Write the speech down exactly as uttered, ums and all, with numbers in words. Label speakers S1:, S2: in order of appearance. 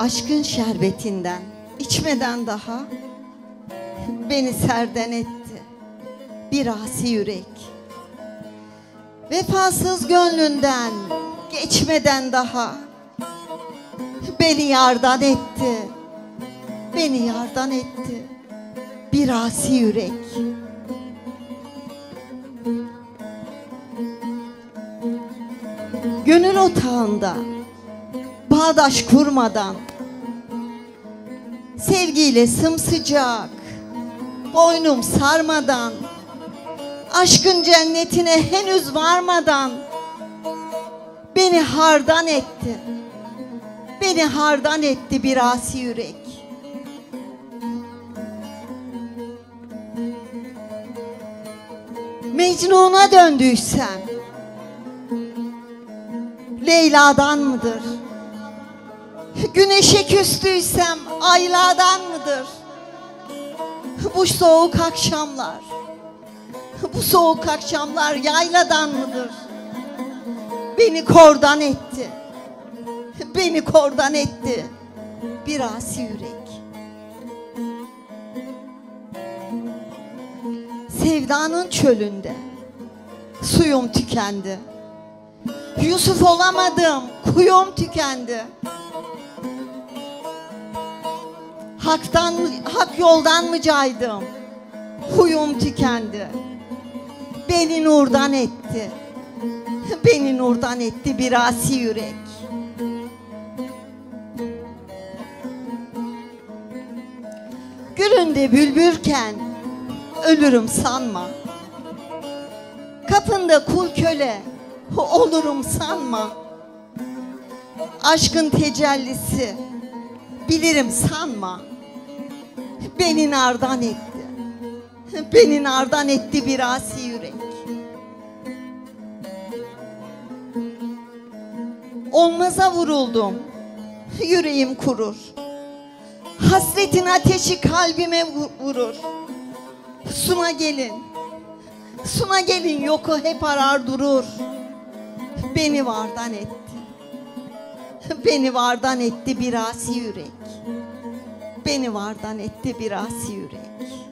S1: Aşkın şerbetinden içmeden daha beni serden etti bir asi yürek. Vefasız gönlünden geçmeden daha beni yardan etti, beni yardan etti bir asi yürek. Gönül otağında bağdaş kurmadan, sevgiyle sımsıcak boynum sarmadan, aşkın cennetine henüz varmadan beni hardan etti, beni hardan etti bir asi yürek. Mecnun'a döndüysem Leyla'dan mıdır? Güneşe küstüysem Ayla'dan mıdır? Bu soğuk akşamlar, bu soğuk akşamlar yayladan mıdır? Beni kordan etti, beni kordan etti bir asi yürek. Sevdanın çölünde suyum tükendi, Yusuf olamadım, kuyum tükendi. Haktan, hak yoldan mı caydım? Huyum tükendi. Beni nurdan etti, beni nurdan etti bir asi yürek. Gülünde bülbülken ölürüm sanma, kapında kul köle olurum sanma. Aşkın tecellisi bilirim sanma, beni nardan etti, beni nardan etti bir asi yürek. Olmaza vuruldum, yüreğim kurur, hasretin ateşi kalbime vurur. Suna gelin, suna gelin yoku hep arar durur. Beni vardan etti, beni vardan etti bir asi yürek. Beni vardan etti bir asi yürek.